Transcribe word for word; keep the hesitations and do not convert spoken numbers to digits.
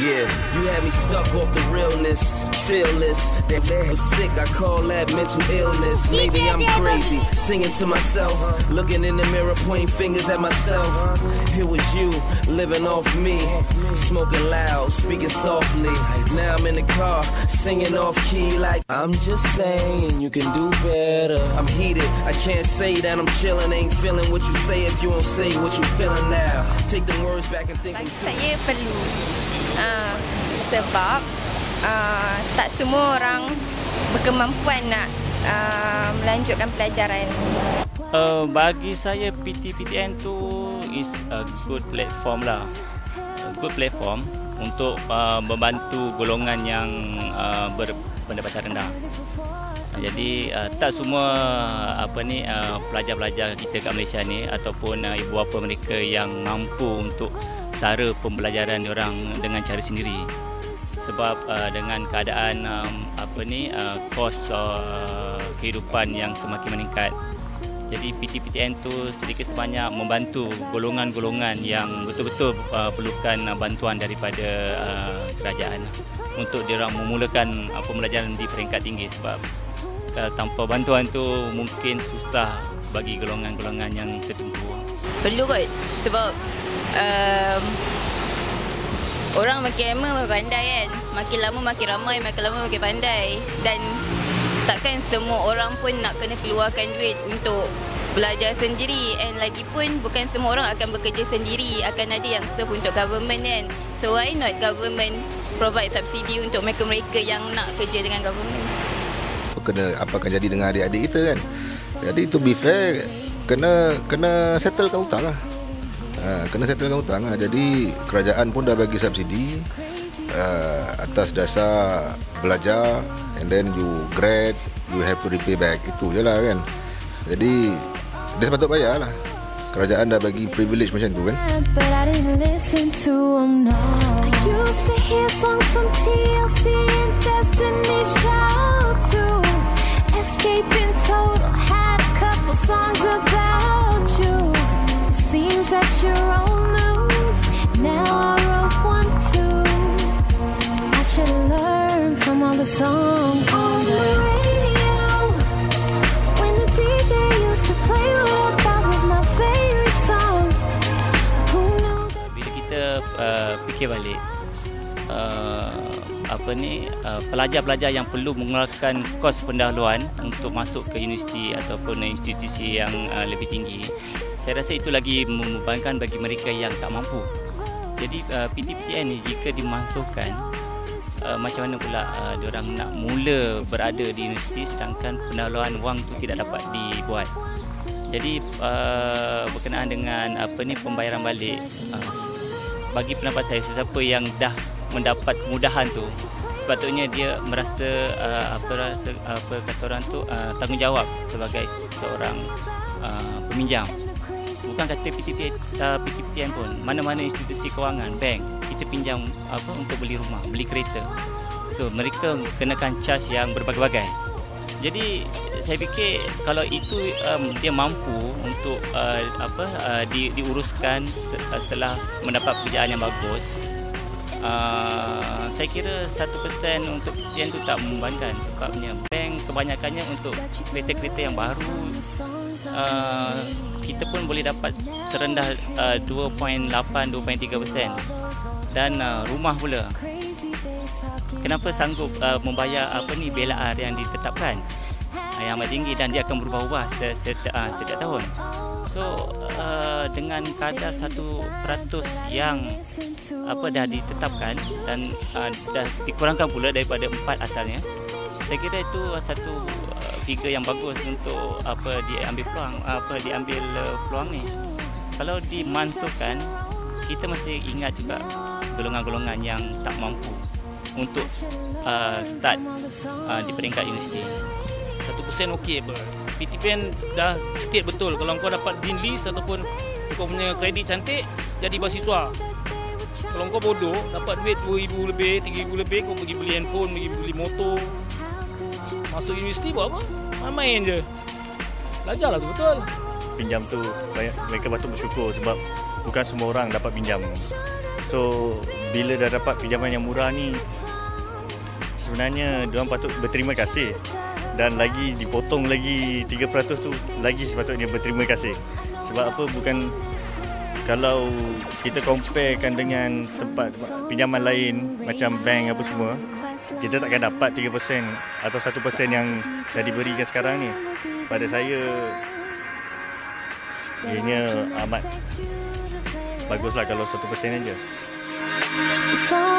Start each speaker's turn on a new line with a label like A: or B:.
A: Yeah, you had me stuck off the realness, fearless. That man was sick, I call that mental illness. Maybe I'm crazy, singing to myself, looking in the mirror, pointing fingers at myself. It was you, living off me, smoking loud, speaking softly. Now I'm in the car, singing off key like I'm just saying you can do better. I'm heated, I can't say that I'm chilling, ain't feeling what you say if you don't say what you feeling now. Take the words back and think.
B: Bagi saya perlu. Uh, sebab uh, tak semua orang berkemampuan nak uh, melanjutkan pelajaran.
C: Uh, bagi saya P T P T N tu is a good platform lah, a good platform untuk uh, membantu golongan yang uh, berpendapatan rendah. Jadi uh, tak semua apa ni uh, pelajar-pelajar kita kat Malaysia ni ataupun uh, ibu bapa mereka yang mampu untuk sara pembelajaran diorang dengan cara sendiri. Sebab uh, dengan keadaan um, apa ni uh, kos uh, kehidupan yang semakin meningkat, jadi P T P T N tu sedikit sebanyak membantu golongan-golongan yang betul-betul uh, perlukan uh, bantuan daripada uh, kerajaan untuk diorang memulakan uh, pembelajaran di peringkat tinggi. Sebab uh, tanpa bantuan tu mungkin susah bagi golongan-golongan yang tertentu.
B: Perlu kot, sebab um, orang makin lama makin pandai kan. Makin lama makin ramai, makin lama makin pandai. Dan takkan semua orang pun nak kena keluarkan duit untuk belajar sendiri. And lagipun bukan semua orang akan bekerja sendiri. Akan ada yang serve untuk government kan. So why not government provide subsidi untuk mereka-mereka yang nak kerja dengan government.
D: Kena apa akan jadi dengan adik-adik kita kan. Jadi to be fair, kena kena settlekan hutang lah. Ha, kena settlekan hutang lah. Jadi kerajaan pun dah bagi subsidi uh, atas dasar belajar, and then you grad, you have to repay back. Itu je lah kan. Jadi dia sepatut bayar lah. Kerajaan dah bagi privilege macam tu kan. But I didn't listen to them, no. I used to hear songs from T L C and Destiny's Child too. Escaping Total had a couple songs about you. Seems that you're old news. Now I wrote one too. I should learn from all the songs on the radio. When the D J used to play what I thought was my favorite song. Who knew that?
C: Bila kita uh, fikir balik, uh, apa ni uh, pelajar-pelajar yang perlu mengeluarkan kos pendahuluan untuk masuk ke universiti ataupun institusi yang uh, lebih tinggi, saya rasa itu lagi membebankan bagi mereka yang tak mampu. Jadi uh, P T P T N ni jika dimasukkan, uh, macam mana pula uh, diorang nak mula berada di universiti sedangkan pendahuluan wang tu tidak dapat dibuat. Jadi uh, berkenaan dengan apa ni pembayaran balik, uh, bagi pendapat saya, sesiapa yang dah mendapat kemudahan tu sepatutnya dia merasa uh, apa rasa apa kata orang tu uh, tanggungjawab sebagai seorang uh, peminjam. Bukan kata P T P T N pun, mana-mana institusi kewangan, bank, kita pinjam apa untuk beli rumah, beli kereta. So mereka kenakan charge yang berbagai-bagai. Jadi saya fikir kalau itu um, dia mampu untuk uh, apa uh, di, diuruskan setelah mendapat pekerjaan yang bagus, Uh, saya kira satu persen untuk P T N itu tak membebankan. Sebabnya bank kebanyakannya untuk kereta-kereta yang baru, uh, kita pun boleh dapat serendah uh, dua perpuluhan lapan dua perpuluhan tiga persen. Dan uh, rumah pula, kenapa sanggup uh, membayar apa ni B L R yang ditetapkan uh, yang amat tinggi dan dia akan berubah-ubah setiap, uh, setiap tahun. So uh, dengan kadar satu peratus yang apa dah ditetapkan dan uh, dah dikurangkan pula daripada empat asalnya, saya kira itu satu uh, figure yang bagus untuk apa diambil peluang apa diambil uh, peluang ni. Kalau dimansuhkan, kita mesti ingat juga golongan-golongan yang tak mampu untuk uh, start uh, di peringkat universiti.
E: Satu persen okey apa? P T P N dah state betul, kalau kau dapat dean list ataupun kau punya kredit cantik, jadi beasiswa. Kalau kau bodoh, dapat duit dua ribu lebih, tiga ribu lebih, kau pergi beli handphone, pergi beli motor, masuk universiti buat apa? Main-main je. Belajarlah tu betul.
F: Pinjam tu banyak, mereka patut bersyukur sebab bukan semua orang dapat pinjam. So bila dah dapat pinjaman yang murah ni, sebenarnya diorang patut berterima kasih, dan lagi dipotong lagi tiga peratus tu, lagi sepatutnya berterima kasih. Sebab apa, bukan, kalau kita comparekan dengan tempat pinjaman lain macam bank apa semua, kita takkan dapat tiga peratus atau satu peratus yang dah diberikan sekarang ni. Pada saya, ianya amat baguslah kalau satu peratus aja.